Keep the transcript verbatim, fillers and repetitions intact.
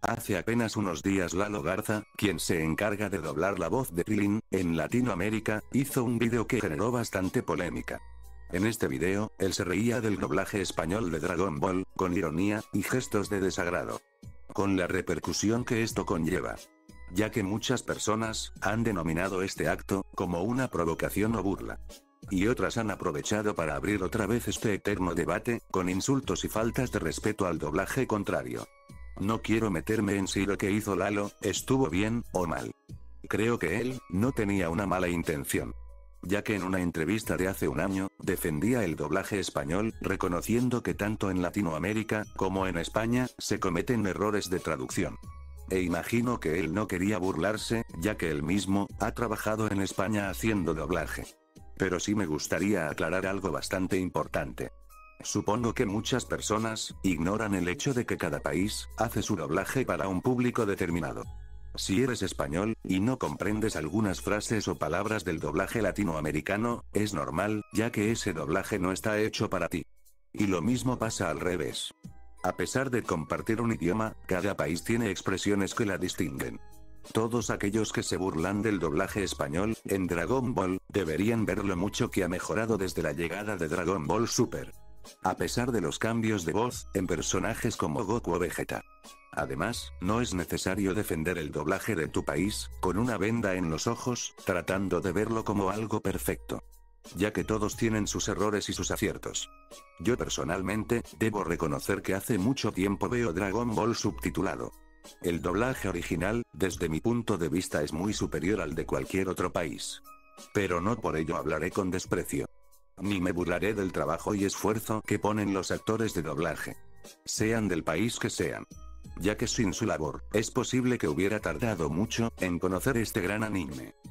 Hace apenas unos días Lalo Garza, quien se encarga de doblar la voz de Krillin, en Latinoamérica, hizo un vídeo que generó bastante polémica. En este vídeo, él se reía del doblaje español de Dragon Ball, con ironía, y gestos de desagrado. Con la repercusión que esto conlleva. Ya que muchas personas, han denominado este acto, como una provocación o burla. Y otras han aprovechado para abrir otra vez este eterno debate, con insultos y faltas de respeto al doblaje contrario. No quiero meterme en si lo que hizo Lalo, estuvo bien, o mal. Creo que él, no tenía una mala intención. Ya que en una entrevista de hace un año, defendía el doblaje español, reconociendo que tanto en Latinoamérica, como en España, se cometen errores de traducción. E imagino que él no quería burlarse, ya que él mismo, ha trabajado en España haciendo doblaje. Pero sí me gustaría aclarar algo bastante importante. Supongo que muchas personas, ignoran el hecho de que cada país, hace su doblaje para un público determinado. Si eres español, y no comprendes algunas frases o palabras del doblaje latinoamericano, es normal, ya que ese doblaje no está hecho para ti. Y lo mismo pasa al revés. A pesar de compartir un idioma, cada país tiene expresiones que la distinguen. Todos aquellos que se burlan del doblaje español, en Dragon Ball, deberían ver lo mucho que ha mejorado desde la llegada de Dragon Ball Super. A pesar de los cambios de voz, en personajes como Goku o Vegeta. Además, no es necesario defender el doblaje de tu país, con una venda en los ojos, tratando de verlo como algo perfecto. Ya que todos tienen sus errores y sus aciertos. Yo personalmente, debo reconocer que hace mucho tiempo veo Dragon Ball subtitulado. El doblaje original, desde mi punto de vista es muy superior al de cualquier otro país. Pero no por ello hablaré con desprecio. Ni me burlaré del trabajo y esfuerzo que ponen los actores de doblaje. Sean del país que sean. Ya que sin su labor, es posible que hubiera tardado mucho, en conocer este gran anime.